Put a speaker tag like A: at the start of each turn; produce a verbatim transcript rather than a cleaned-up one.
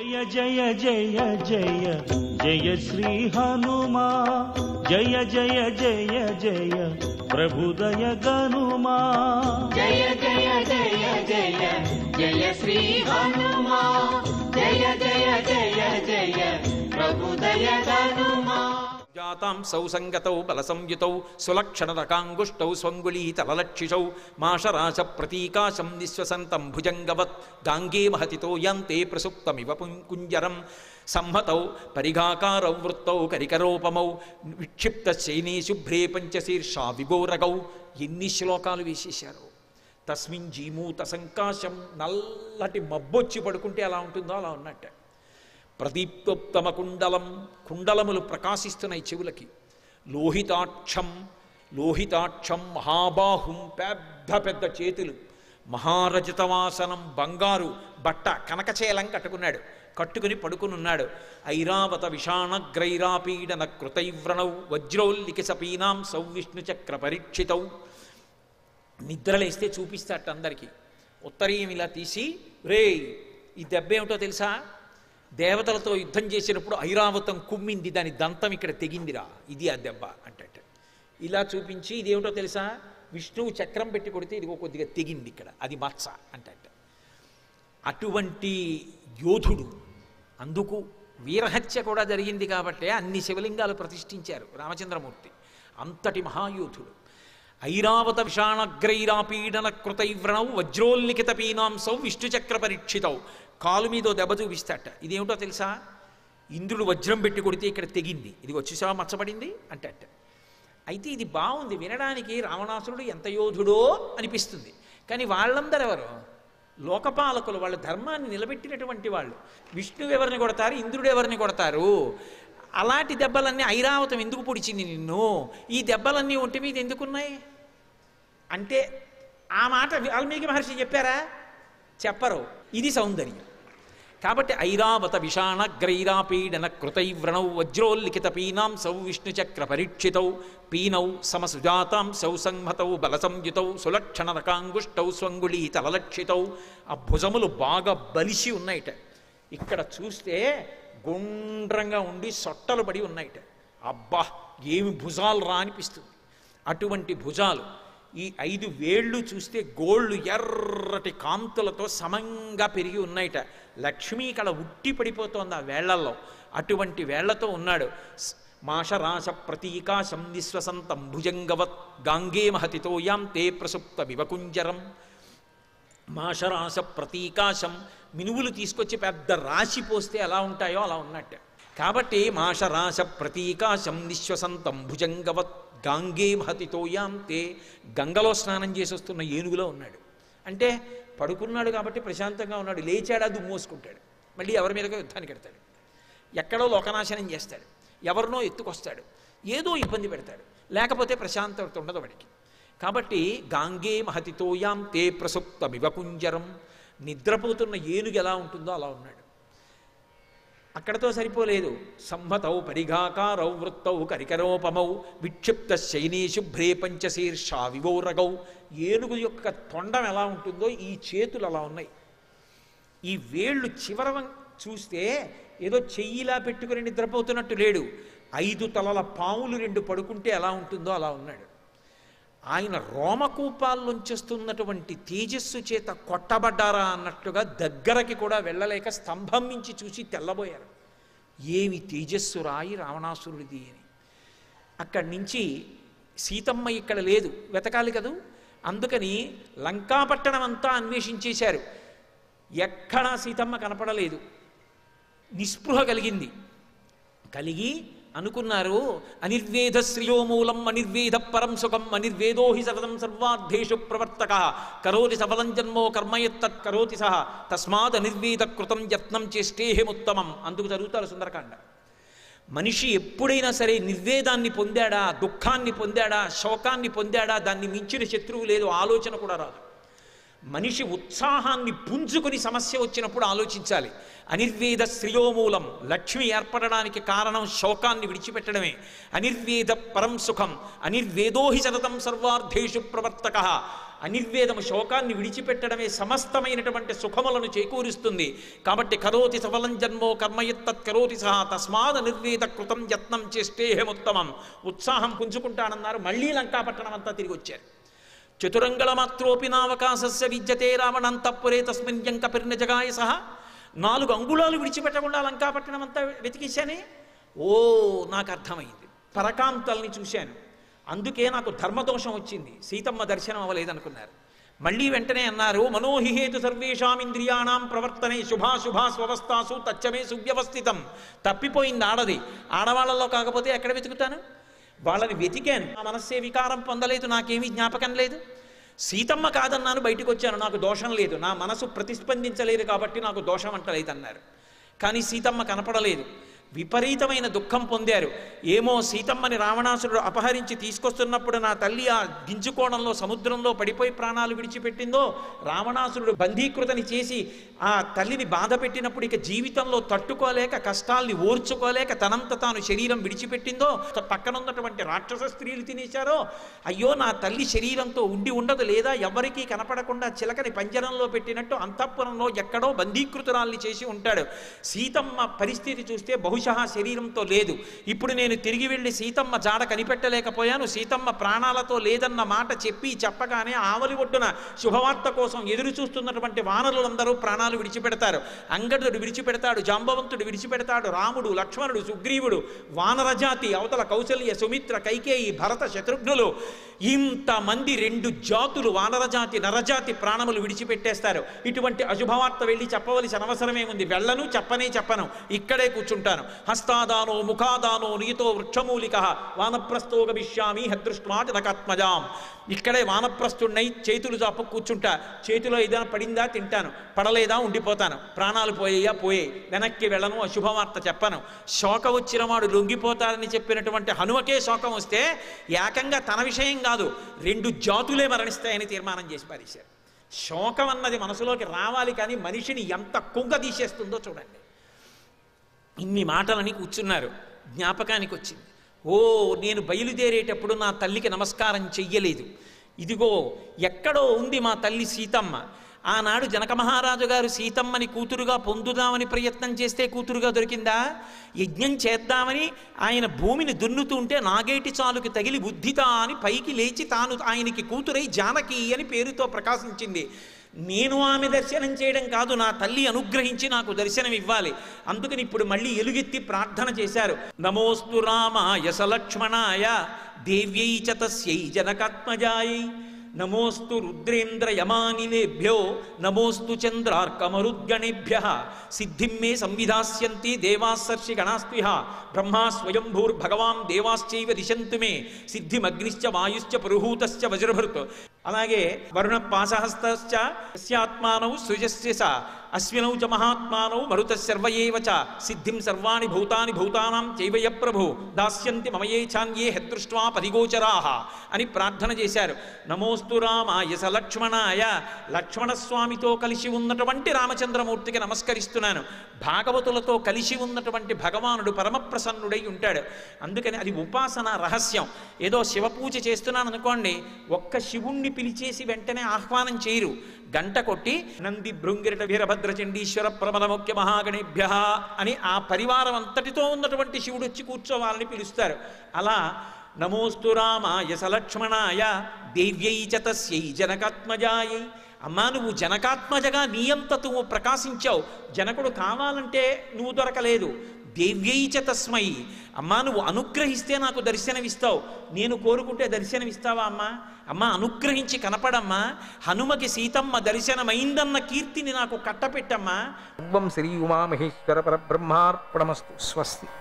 A: జయ జయ జయ జయ జయ శ్రీ హనుమా జయ జయ జయ జయ ప్రభుదయ గనుమా
B: జయ జయ జయ జయ జయ శ్రీ హనుమా జయ జయ జయ జయ ప్రభుదయ గనుమా
C: జాతాం సౌసంగతౌ బలసంయుతౌ సులక్షణరకాంగుష్టౌ స్వంగుళీతలలక్షిషౌ మాషరాశ ప్రతీకాశం నిశ్వసంతం భుజంగవత్ గాంగే మహతితో యాంతే ప్రసుప్తమివ కుంజరం సంహతౌ పరిఘాకారౌ వృత్తౌ కరికరోపమౌ విక్షిప్త శైనీ శుభ్రే పంచశీర్షా విగోరగౌ. ఎన్ని శ్లోకాలు వేసేశారు. తస్మిన్ జీమూత సంకాశం, నల్లటి మబ్బొచ్చి పడుకుంటే ఎలా ఉంటుందో అలా ఉన్నట్టే. ప్రదీప్తోత్తమ కుండలం, కుండలములు ప్రకాశిస్తున్నాయి చెవులకి. లోహితాక్షం, లోహితాక్షం మహాబాహుం, పెద్ద పెద్ద చేతులు. మహారజతవాసనం, బంగారు బట్ట కనకచేలం కట్టుకున్నాడు, కట్టుకుని పడుకునున్నాడు. ఐరావత విషాణగ్రైరాపీడన కృతైవ్రణౌ వజ్రౌల్లికి సపీనాం సౌవిష్ణుచక్ర పరీక్షితౌ. నిద్రలేస్తే చూపిస్తాట అందరికీ. ఉత్తరీయం ఇలా తీసి, రే ఈ దెబ్బ ఏమిటో తెలుసా, దేవతలతో యుద్ధం చేసినప్పుడు ఐరావతం కుమ్మింది, దాని దంతం ఇక్కడ తెగిందిరా, ఇది ఆ దెబ్బ అంటట. ఇలా చూపించి ఇదేమిటో తెలుసా, విష్ణువు చక్రం పెట్టి కొడితే ఇది కొద్దిగా తెగింది ఇక్కడ, అది మత్స అంటట. అటువంటి యోధుడు. అందుకు వీరహత్య కూడా జరిగింది కాబట్టి అన్ని శివలింగాలు ప్రతిష్ఠించారు రామచంద్రమూర్తి. అంతటి మహాయోధుడు. ఐరావత విషాణగ్రైరాపీడన కృతైవ్రణౌ వజ్రోల్లిఖిత పీనాంసౌ విష్ణుచక్ర పరీక్షితౌ. కాలు మీదో దెబ్బ చూపిస్తాట. ఇదేమిటో తెలుసా, ఇంద్రుడు వజ్రం పెట్టి కొడితే ఇక్కడ తెగింది, ఇది వచ్చేసా మచ్చబడింది అంటట. అయితే ఇది బాగుంది వినడానికి. రావణాసురుడు ఎంత యోధుడో అనిపిస్తుంది. కానీ వాళ్ళందరూ ఎవరు? లోకపాలకులు, వాళ్ళ ధర్మాన్ని నిలబెట్టినటువంటి వాళ్ళు. విష్ణువు ఎవరిని కొడతారు, ఇంద్రుడు ఎవరిని కొడతారు. అలాంటి దెబ్బలన్నీ ఐరావతం ఎందుకు పొడిచింది నిన్ను, ఈ దెబ్బలన్నీ ఒంటి మీద ఎందుకున్నాయి అంటే ఆ మాట వాల్మీకి మహర్షి చెప్పారా? చెప్పరు. ఇది సౌందర్యం. కాబట్టి ఐరావత విషాణగ్రైరాపీడన కృతైవ్రణౌ వజ్రోల్లిఖిత పీనాం సౌ విష్ణుచక్ర పరీక్షితౌ పీనౌ సమసుజాతాం సౌ సంహతౌ బలసంయుతౌ సులక్షణరకాంగుష్టౌ స్వంగుళీతలలక్షితౌ. ఆ భుజములు బాగా బలిసి ఉన్నాయిట. ఇక్కడ చూస్తే గుండ్రంగా ఉండి సొట్టలు పడి ఉన్నాయిట. అబ్బా ఏమి భుజాలు రా అనిపిస్తుంది. అటువంటి భుజాలు. ఈ ఐదు వేళ్ళు చూస్తే గోళ్ళు ఎర్రటి కాంతులతో సమంగా పెరిగి ఉన్నాయిట. లక్ష్మీ కళ ఉట్టి పడిపోతోంది ఆ వేళ్లల్లో. అటువంటి వేళ్లతో ఉన్నాడు. మాషరాశ ప్రతీకాశం నిశ్వసంతం భుజంగవత్ గాంగే మహతితో యాం తే ప్రసుప్త వివకుంజరం. మాషరాశ ప్రతీకాశం, మినువులు తీసుకొచ్చి పెద్ద రాశి పోస్తే ఎలా ఉంటాయో అలా ఉన్నట్టు. కాబట్టి మాషరాశ ప్రతీకాశం నిశ్వసంతం భుజంగవత్ గాంగే మహతితో యాం తే. గంగలో స్నానం చేసి వస్తున్న ఏనుగులో ఉన్నాడు. అంటే పడుకున్నాడు కాబట్టి ప్రశాంతంగా ఉన్నాడు. లేచాడా దుమ్మోసుకుంటాడు, మళ్ళీ ఎవరి మీదకో యుద్ధానికి ఎడతాడు, ఎక్కడో లోకనాశనం చేస్తాడు, ఎవరినో ఎత్తుకొస్తాడు, ఏదో ఇబ్బంది పెడతాడు. లేకపోతే ప్రశాంతత ఉండదు వాడికి. కాబట్టి గాంగే మహతితో యాం తే ప్రసుప్త వివకుంజరం. నిద్రపోతున్న ఏనుగు ఎలా ఉంటుందో అలా ఉన్నాడు. అక్కడతో సరిపోలేదు. సంహతౌ పరిఘాకారౌ వృత్తౌ కరికరోపమౌ విక్షిప్త శైనీ శుభ్రే పంచశీర్షా వివోరగౌ. ఏనుగు యొక్క తొండం ఎలా ఉంటుందో ఈ చేతులు అలా ఉన్నాయి. ఈ వేళ్ళు చివర చూస్తే ఏదో చెయ్యిలా పెట్టుకుని నిద్రపోతున్నట్టు లేడు. ఐదు తలల పాములు రెండు పడుకుంటే ఎలా ఉంటుందో అలా ఉన్నాడు. ఆయన రోమకూపాల్లోంచేస్తున్నటువంటి తేజస్సు చేత కొట్టబడ్డారా అన్నట్టుగా దగ్గరకి కూడా వెళ్ళలేక స్తంభం నుంచి చూసి తెల్లబోయారు. ఏమి తేజస్సు రాయి రావణాసురుడిది అని. అక్కడి నుంచి సీతమ్మ ఇక్కడ లేదు, వెతకాలి కదూ. అందుకని లంకాపట్టణం అంతా అన్వేషించేశారు. ఎక్కడా సీతమ్మ కనపడలేదు. నిస్పృహ కలిగింది. కలిగి అనుకున్నారు, అనిర్వేద శ్రియోమూలం అనిర్వేద పరం సుఖం అనిర్వేదో హి సతతం సర్వార్థేషు ప్రవర్తక కరోతి సఫలం జన్మో కర్మయత్తత్ కరోతి సహ తస్మాత్ అనిర్వేద కృతం యత్నం చేష్టేహముత్తమం. అందుకు చదువుతారు సుందరకాండ. మనిషి ఎప్పుడైనా సరే నిర్వేదాన్ని పొందాడా, దుఃఖాన్ని పొందాడా, శోకాన్ని పొందాడా, దాన్ని మించిన శత్రువు లేదు, ఆలోచన కూడా రాదు. మనిషి ఉత్సాహాన్ని పుంజుకుని సమస్య వచ్చినప్పుడు ఆలోచించాలి. అనిర్వేద శ్రియోమూలం, లక్ష్మి ఏర్పడడానికి కారణం శోకాన్ని విడిచిపెట్టడమే. అనిర్వేద పరం సుఖం అనిర్వేదో హి సతతం సర్వార్థేషు ప్రవర్తక. అనిర్వేదము శోకాన్ని విడిచిపెట్టడమే సమస్తమైనటువంటి సుఖములను చేకూరుస్తుంది. కాబట్టి కరోతి సఫలం జన్మో కర్మయత్తత్ కరోతి సహా తస్మాద్ నిర్వేద కృతం యత్నం చేష్టేహముత్తమం. ఉత్సాహం పుంజుకుంటానన్నారు. మళ్ళీ లంకాపట్టణం అంతా తిరిగి వచ్చారు. చతురంగళ మాత్రోపి నావకాశస్య విద్యతే రావణంతఃపురే తస్మిన్ యంకపిర్న జగాయ సహ. నాలుగు అంగుళాలు విడిచిపెట్టకుండా లంకాపట్టణం అంతా వెతికేశానే. ఓ నాకు అర్థమైంది. పరకాంతల్ని చూశాను, అందుకే నాకు ధర్మదోషం వచ్చింది, సీతమ్మ దర్శనం అవ్వలేదనుకున్నారు. మళ్ళీ వెంటనే అన్నారు, మనోహిహేతు సర్వేషాం ఇంద్రియాణం ప్రవర్తనే శుభాశుభా స్వవస్థాసు తచ్చమే సువ్యవస్థితం. తప్పిపోయింది ఆడది. ఆడవాళ్ళలో కాకపోతే ఎక్కడ వెతుకుతాను? వాళ్ళని వెతికాను, నా మనస్సే వికారం పొందలేదు, నాకేమీ జ్ఞాపకం లేదు. సీతమ్మ కాదన్నాను, బయటకు వచ్చాను, నాకు దోషం లేదు, నా మనసు ప్రతిస్పందించలేదు కాబట్టి నాకు దోషం అంటలేదు అన్నారు. కానీ సీతమ్మ కనపడలేదు. విపరీతమైన దుఃఖం పొందారు. ఏమో సీతమ్మని రావణాసురుడు అపహరించి తీసుకొస్తున్నప్పుడు నా తల్లి ఆ గింజుకోణంలో సముద్రంలో పడిపోయి ప్రాణాలు విడిచిపెట్టిందో, రావణాసురుడు బంధీకృతని చేసి ఆ తల్లిని బాధ పెట్టినప్పుడు ఇక జీవితంలో తట్టుకోలేక కష్టాల్ని ఓర్చుకోలేక తనంత తాను శరీరం విడిచిపెట్టిందో, పక్కనున్నటువంటి రాక్షస స్త్రీలు తినేశారో, అయ్యో నా తల్లి శరీరంతో ఉండి ఉండదు లేదా ఎవరికీ కనపడకుండా చిలకని పంజరంలో పెట్టినట్టు అంతఃపురంలో ఎక్కడో బంధీకృతురాల్ని చేసి ఉంటాడు. సీతమ్మ పరిస్థితి చూస్తే బహుశా శరీరంతో లేదు. ఇప్పుడు నేను తిరిగి వెళ్ళి సీతమ్మ జాడ కనిపెట్టలేకపోయాను. సీతమ్మ ప్రాణాలతో లేదన్న మాట చెప్పి చెప్పగానే ఆవలి ఒడ్డున శుభవార్త కోసం ఎదురు చూస్తున్నటువంటి వానరులందరూ ప్రాణాలు విడిచిపెడతారు. అంగదుడు విడిచిపెడతాడు, జాంబవంతుడు విడిచిపెడతాడు, రాముడు, లక్ష్మణుడు, సుగ్రీవుడు, వానరజాతి అవతల కౌసల్య, సుమిత్ర, కైకేయి, భరత, శత్రుఘ్నులు, ఇంతమంది రెండు జాతులు వానరజాతి నరజాతి ప్రాణములు విడిచిపెట్టేస్తారు. ఇటువంటి అశుభవార్త వెళ్ళి చెప్పవలసి అనవసరమేముంది? వెళ్ళను, చెప్పనే చెప్పను, ఇక్కడే కూర్చుంటాను. హస్తాదానో ముఖాదానో నీతో వృక్షమూలిక వానప్రస్థో గమిష్యామి హదృష్ట్వా జనకాత్మజాం. ఇక్కడే వానప్రస్థుడినై చేతులు చాపు కూర్చుంటా. చేతిలో ఏదైనా పడిందా తింటాను, పడలేదా ఉండిపోతాను. ప్రాణాలు పోయేయా పోయే, వెనక్కి వెళ్ళను, అశుభవార్త చెప్పను. శోకం వచ్చిన వాడు లొంగిపోతారని చెప్పినటువంటి హనుమకే శోకం వస్తే ఏకంగా తన విషయం కాదు, రెండు జాతులే మరణిస్తాయని తీర్మానం చేసి పారేశారు. శోకం అన్నది మనసులోకి రావాలి, కానీ మనిషిని ఎంత కుంగ తీసేస్తుందో చూడండి. ఇన్ని మాటలని కూర్చున్నారు. జ్ఞాపకానికి వచ్చింది, ఓ నేను బయలుదేరేటప్పుడు నా తల్లికి నమస్కారం చెయ్యలేదు. ఇదిగో ఎక్కడో ఉంది మా తల్లి సీతమ్మ. ఆనాడు జనక మహారాజు గారు సీతమ్మని కూతురుగా పొందుదామని ప్రయత్నం చేస్తే కూతురుగా దొరికిందా? యజ్ఞం చేద్దామని ఆయన భూమిని దున్నుతుంటే నాగేటి చాలుకి తగిలి బుద్ధిత అని పైకి లేచి తాను ఆయనకి కూతురై జానకి అని పేరుతో ప్రకాశించింది. నేను ఆమె దర్శనం చేయడం కాదు, నా తల్లి అనుగ్రహించి నాకు దర్శనం ఇవ్వాలి. అందుకని ఇప్పుడు మళ్ళీ ఎలుగెత్తి ప్రార్థన చేశారు. నమోస్తు రామాయ సలక్ష్మణాయ దేవ్యై చ తస్యై జనకాత్మజాయై నమోస్తు రుద్రేంద్ర యమానిలేభ్యో నమోస్తు చంద్రార్కమరుద్గణేభ్య సిద్ధిం మే సంవిధాస్యంతి దేవాసర్షి గణాస్త్విహ బ్రహ్మా స్వయంభూర్భగవాన్ దేవాశ్చైవ దిశంతు మే సిద్ధిమగ్నిశ్చ వాయుశ్చ పురుహూతశ్చ వజ్రభృత్. అలాగే వరుణ పాశహస్తశ్చ యస్యాత్మానౌ సృజస్య స అశ్వినౌ చ మహాత్మానౌ మరుత సర్వయేవ చ సిద్ధిం సర్వాణి భూతాని భూతానాం చైవయ ప్రభు దాస్యంతి మమయే ఛాన్యే హదృష్ట్వా పదిగోచరాః అని ప్రార్థన చేశారు. నమోస్తు రామాయ సలక్ష్మణాయ, లక్ష్మణస్వామితో కలిసి ఉన్నటువంటి రామచంద్రమూర్తికి నమస్కరిస్తున్నాను. భాగవతులతో కలిసి ఉన్నటువంటి భగవానుడు పరమప్రసన్నుడై ఉంటాడు. అందుకని అది ఉపాసన రహస్యం. ఏదో శివపూజ చేస్తున్నాను అనుకోండి, ఒక్క శివుణ్ణి పిలిచేసి వెంటనే ఆహ్వానం చేయరు. గంట కొట్టి నంది భృంగిరట వీరభద్ర చండీశ్వర ప్రబల ముఖ్య మహాగణేభ్య అని ఆ పరివారం అంతటితో ఉన్నటువంటి శివుడు వచ్చి కూర్చోవాలని పిలుస్తారు. అలా నమోస్తు రామాయ సలక్ష్మణాయ దేవ్యై చ తస్యై జనకాత్మజాయై. అమ్మా నువ్వు జనకాత్మజగా నీ అంత నువ్వు ప్రకాశించావు. జనకుడు కావాలంటే నువ్వు దొరకలేదు. దేవ్యై చ తస్మై, అమ్మా నువ్వు అనుగ్రహిస్తే నాకు దర్శనమిస్తావు. నేను కోరుకుంటే దర్శనమిస్తావా అమ్మా? అమ్మ అనుగ్రహించి కనపడమ్మా. హనుమకి సీతమ్మ దర్శనమైందన్న కీర్తిని నాకు కట్టపెట్టమ్మా.
D: శ్రీ ఉమామహేశ్వర పరబ్రహ్మార్పణమస్తు. స్వస్తి.